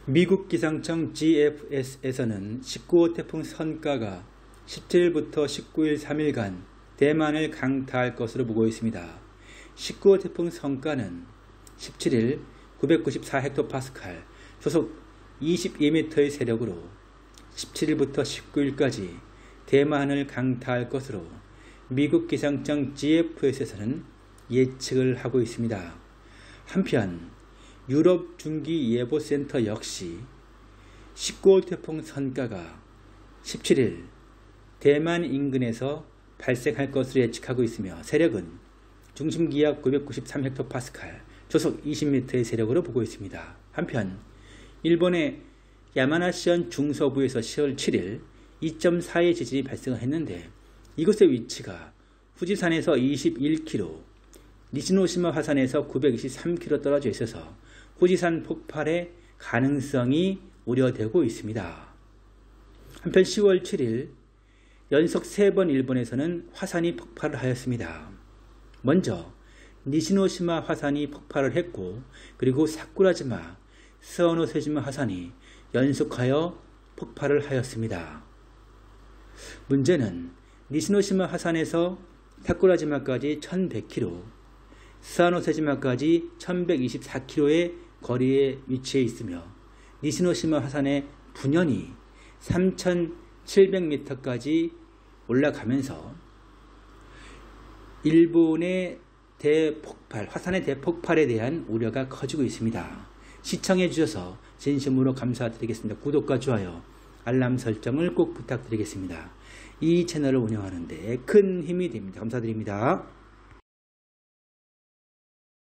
미국 기상청 GFS에서는 19호 태풍 선가가 17일부터 19일 3일간 대만을 강타할 것으로 보고 있습니다. 19호 태풍 선가는 17일 994헥토파스칼, 소속 22m의 세력으로 17일부터 19일까지 대만을 강타할 것으로 미국 기상청 GFS에서는 예측을 하고 있습니다. 한편 유럽 중기예보센터 역시 19호 태풍 선가가 17일 대만 인근에서 발생할 것으로 예측하고 있으며 세력은 중심기압 993헥토파스칼, 초속 20m의 세력으로 보고 있습니다. 한편 일본의 야마나시현 중서부에서 10월 7일 2.4의 지진이 발생했는데 이곳의 위치가 후지산에서 21km, 니시노시마 화산에서 923km 떨어져 있어서 후지산 폭발의 가능성이 우려되고 있습니다. 한편 10월 7일 연속 3번 일본에서는 화산이 폭발을 하였습니다. 먼저 니시노시마 화산이 폭발을 했고, 그리고 사쿠라지마, 스와노세지마 화산이 연속하여 폭발을 하였습니다. 문제는 니시노시마 화산에서 사쿠라지마까지 1100km, 스와노세지마까지 1124km의 거리에 위치해 있으며 니시노시마 화산의 분연이 3700m까지 올라가면서 일본의 대폭발, 화산의 대폭발에 대한 우려가 커지고 있습니다. 시청해 주셔서 진심으로 감사드리겠습니다. 구독과 좋아요, 알람 설정을 꼭 부탁드리겠습니다. 이 채널을 운영하는 데 큰 힘이 됩니다. 감사드립니다.